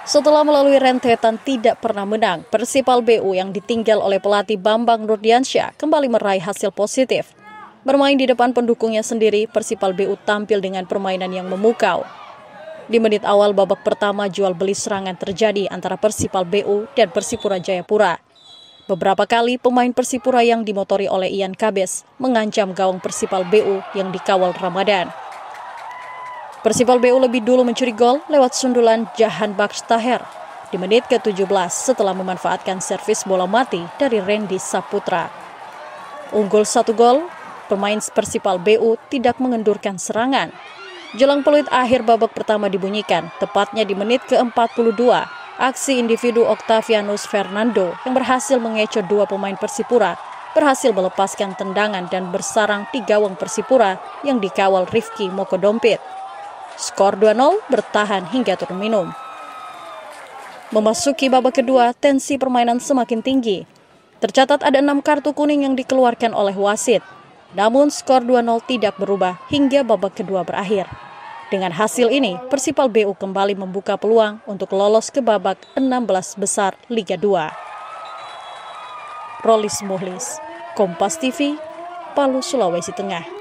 Setelah melalui rentetan tidak pernah menang, Persipal BU yang ditinggal oleh pelatih Bambang Nurdiansyah kembali meraih hasil positif. Bermain di depan pendukungnya sendiri, Persipal BU tampil dengan permainan yang memukau. Di menit awal babak pertama, jual beli serangan terjadi antara Persipal BU dan Persipura Jayapura. Beberapa kali pemain Persipura yang dimotori oleh Ian Kabes mengancam gawang Persipal BU yang dikawal Ramadan. Persipal BU lebih dulu mencuri gol lewat sundulan Jahan Baksh Taher di menit ke-17 setelah memanfaatkan servis bola mati dari Randy Saputra. Unggul 1 gol, pemain Persipal BU tidak mengendurkan serangan. Jelang peluit akhir babak pertama dibunyikan, tepatnya di menit ke-42, aksi individu Octavianus Fernando yang berhasil mengecoh 2 pemain Persipura berhasil melepaskan tendangan dan bersarang di gawang Persipura yang dikawal Rifki Mokodompit. Skor 2-0 bertahan hingga turun minum. Memasuki babak kedua, tensi permainan semakin tinggi. Tercatat ada 6 kartu kuning yang dikeluarkan oleh wasit. Namun skor 2-0 tidak berubah hingga babak kedua berakhir. Dengan hasil ini, Persipal BU kembali membuka peluang untuk lolos ke babak 16 besar Liga 2. Rolis Muhlis, Kompas TV, Palu, Sulawesi Tengah.